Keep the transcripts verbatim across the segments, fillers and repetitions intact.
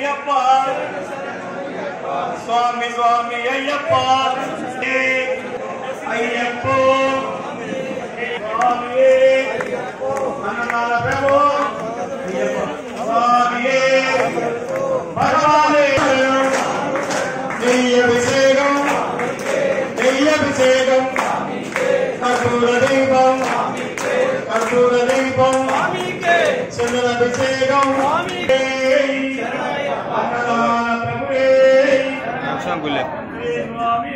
అయ్యప్ప స్వామి స్వామి అయ్యప్ప అయ్యప్ప స్వామి అన్నదాన ప్రభు స్వామి భగవానే నెయ్యభిషేకం నెయ్యభిషేకం కర్పూర దీపం కర్పూర దీపం చంద్రాభిషేకం అన్నదాన ప్రభువే స్వామి స్వామి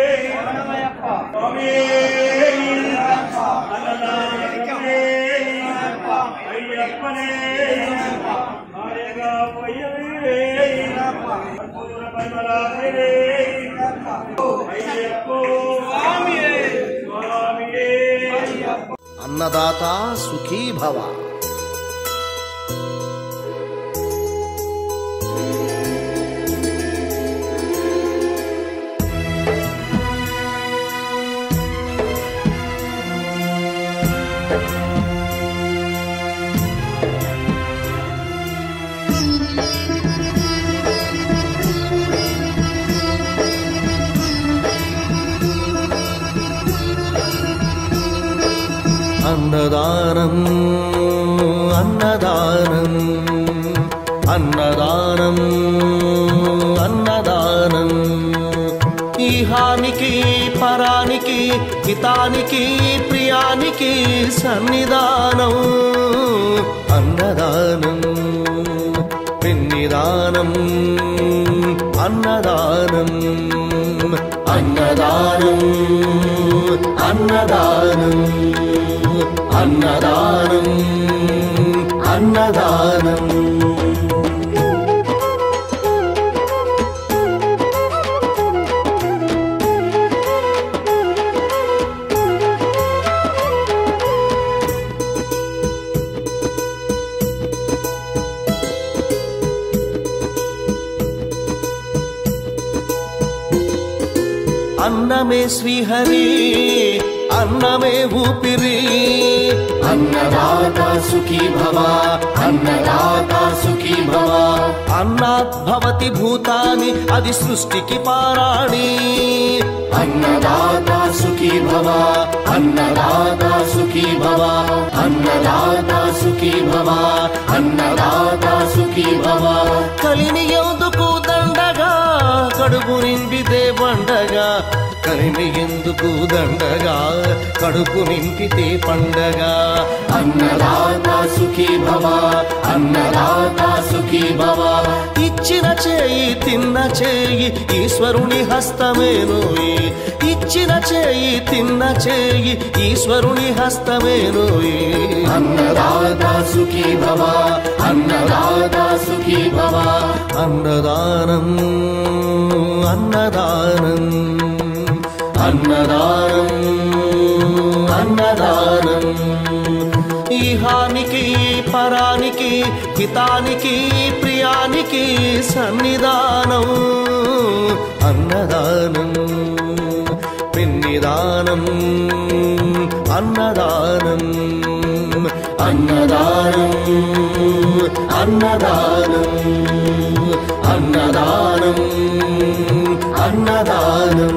అన్నదాన ప్రభువే అయ్యప్పనే అన్నదాత సుఖీ భవ. అన్నదానం అన్నదానం అన్నదానం అన్నదానం ఈహానికి పరానికి హితానికి ప్రియానికి సన్నిధానం అన్నదానం పిన్నిదానం అన్నదానం అన్నదానం అన్నదానం అన్నదానం అన్నదానం అన్నమే శ్రీహరి అన్నమే ఊపిరి అన్నదాత సుఖీ భవ అన్నదాత సుఖీ భవ అన్నాత్ భవతి భూతాని అది సృష్టికి పారాణి అన్నదాత సుఖీ భవ అన్నదాత సుఖీ భవ అన్నదాత సుఖీ భవ అన్నదాత సుఖీ భవ కలిని ఎందుకు దండగా కడుపు నింపితే పండగా కలిమి ఎందుకు దండగా కడుపు నింపితే పండగ అన్నదాత సుఖీ భవ అన్నదాత సుఖీ భవ ఇచ్చిన చేయి తిన్న చేయి ఈశ్వరుని హస్తమేనోయి ఇచ్చిన చేయి తిన్న చేయి ఈశ్వరుని హస్తమేనోయి అన్నదాత సుఖీ భవ అన్నదాత సుఖీ భవ అన్నదానం అన్నదానం అన్నదానం అన్నదానం ఈహానికి పరానికి హితానికి ప్రియానికి సన్నిధానం అన్నదానం పిన్నిదానం అన్నదానం అన్నదానం అన్నదానం అన్నదానం అన్నదానం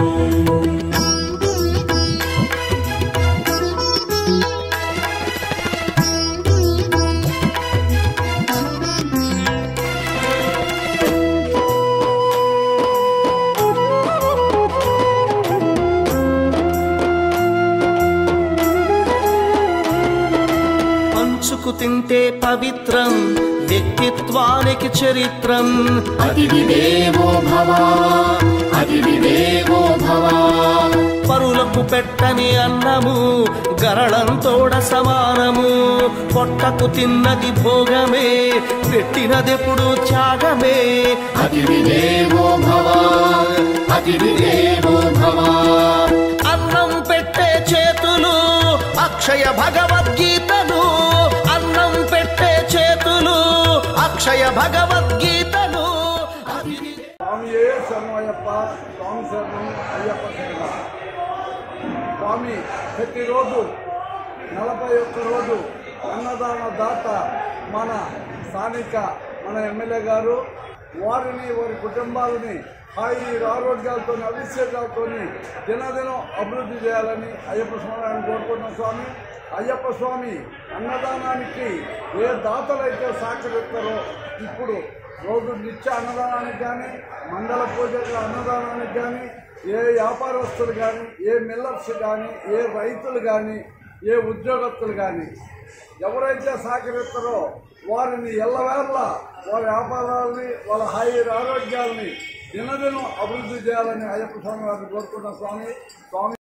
తింటే పవిత్రం వ్యక్తిత్వానికి చరిత్రం అతిథిదేవో భవ అతిథిదేవో భవ పరులకు పెట్టని అన్నము గరళంతోడ సమానము పొట్టకు తిన్నది భోగమే పెట్టినదెప్పుడు త్యాగమే అతిథిదేవో భవ అతిథిదేవో భవ అన్నం పెట్టే చేతులు అక్షయ భగవద్గీతలు అన్నం పెట్టే చేతులు అక్షయ భగవద్గీతలు స్వామియే శరణయ్యప్ప స్వామి శరణం అయ్యప్ప శరణ స్వామి ప్రతిరోజు నలభై ఒక్క రోజు అన్నదాన దాత మన స్థానిక మన ఎమ్మెల్యే గారు వారిని వారి కుటుంబాలని హాయి ఆరోగ్యాలతో అవిశ్వాసాలతో దినదినం అభివృద్ధి చేయాలని అయ్యప్ప స్వామిని కోరుకుంటున్నాం స్వామి. అయ్యప్ప స్వామి అన్నదానానికి ఏ దాతలైతే సహకరిస్తారో ఇప్పుడు రోజు నిత్య అన్నదానానికి కానీ, మండల పూజల అన్నదానానికి కానీ, ఏ వ్యాపారస్తులు కానీ, ఏ మిల్లర్స్ కానీ, ఏ రైతులు కానీ, ఏ ఉద్యోగస్తులు కానీ ఎవరైతే సహకరిస్తారో వారిని ఎల్లవేళ వాళ్ళ వ్యాపారాలని, వాళ్ళ హాయి ఆరోగ్యాలని దినదినం అభివృద్ధి చేయాలని అయ్యప్ప స్వామి వారిని కోరుకుంటున్నాం స్వామి. స్వామి